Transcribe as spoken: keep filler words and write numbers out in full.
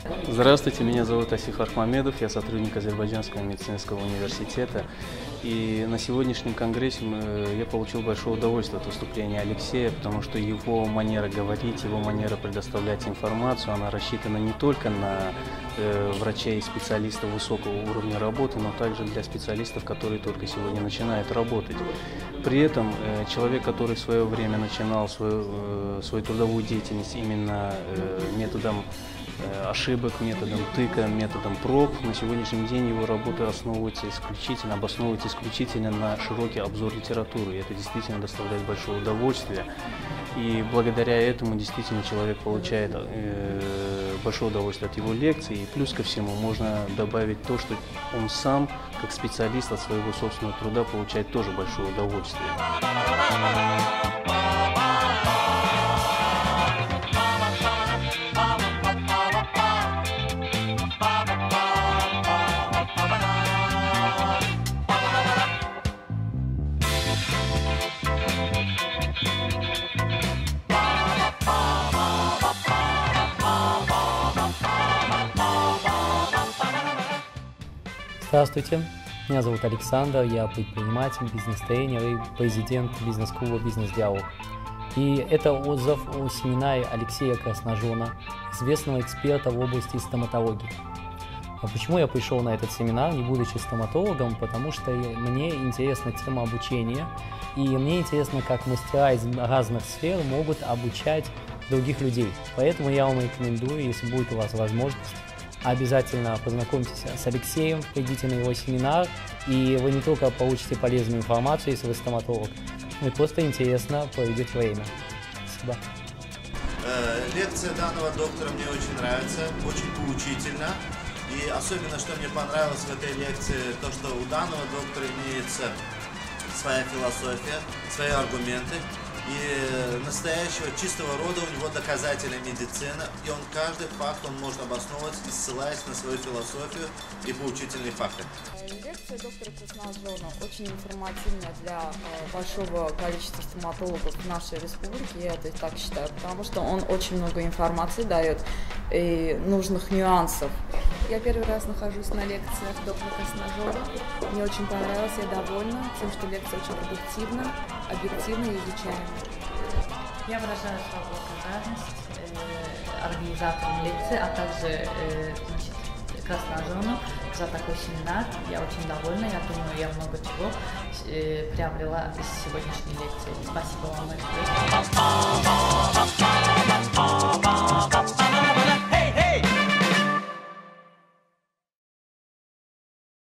Здравствуйте, меня зовут Асиф Архмамедов, я сотрудник Азербайджанского медицинского университета. И на сегодняшнем конгрессе мы, я получил большое удовольствие от выступления Алексея, потому что его манера говорить, его манера предоставлять информацию, она рассчитана не только на э, врачей и специалистов высокого уровня работы, но также для специалистов, которые только сегодня начинают работать. При этом э, человек, который в свое время начинал свою, э, свою трудовую деятельность именно э, методом ошибок, методом тыка, методом проб. На сегодняшний день его работа основывается исключительно, обосновывается исключительно на широкий обзор литературы. И это действительно доставляет большое удовольствие. И благодаря этому действительно человек получает э, большое удовольствие от его лекций. И плюс ко всему можно добавить то, что он сам, как специалист от своего собственного труда, получает тоже большое удовольствие. Здравствуйте, меня зовут Александр, я предприниматель, бизнес-тренер и президент бизнес-клуба «Бизнес-диалог». И это отзыв о семинаре Алексея Красножона, известного эксперта в области стоматологии. А почему я пришел на этот семинар, не будучи стоматологом? Потому что мне интересна тема обучения, и мне интересно, как мастера из разных сфер могут обучать других людей. Поэтому я вам рекомендую, если будет у вас возможность, обязательно познакомьтесь с Алексеем, придите на его семинар, и вы не только получите полезную информацию, если вы стоматолог, но и просто интересно проведете время. Спасибо. Лекция данного доктора мне очень нравится, очень поучительна. И особенно, что мне понравилось в этой лекции, то, что у данного доктора имеется своя философия, свои аргументы. И настоящего чистого рода у него доказательная медицина, и он каждый факт он может обосновывать, ссылаясь на свою философию и поучительные факты. Лекция доктора Красножона очень информативная для большого количества стоматологов в нашей республике, я это так считаю, потому что он очень много информации дает и нужных нюансов. Я первый раз нахожусь на лекциях доктора Красножона, мне очень понравилось, я довольна тем, что лекция очень продуктивна, объективно и изучаема. Я выражаю свою благодарность э, организаторам лекции, а также э, Красножону за такой семинар. Я очень довольна, я думаю, я много чего э, приобрела из сегодняшней лекции. Спасибо вам большое.